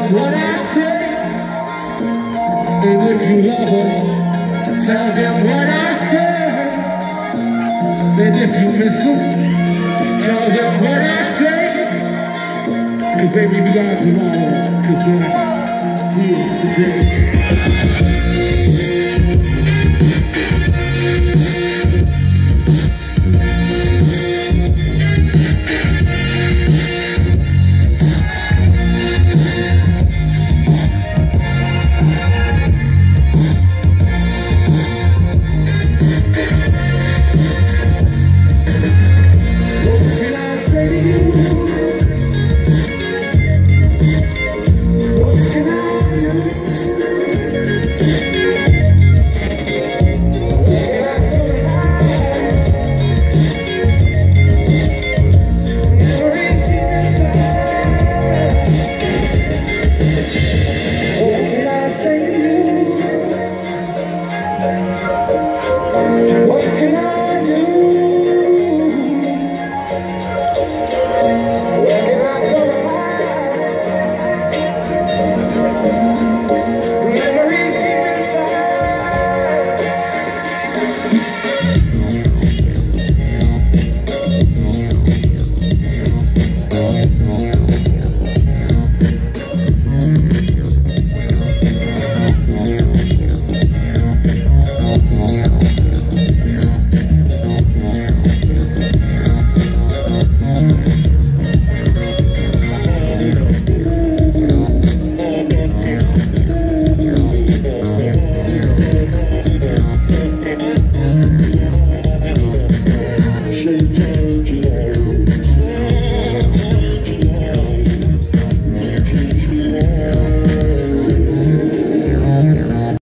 them what I say. And if you love them, tell them what I say. And if you miss them, tell them what I say. Cause baby, we got tomorrow, cause we're here today.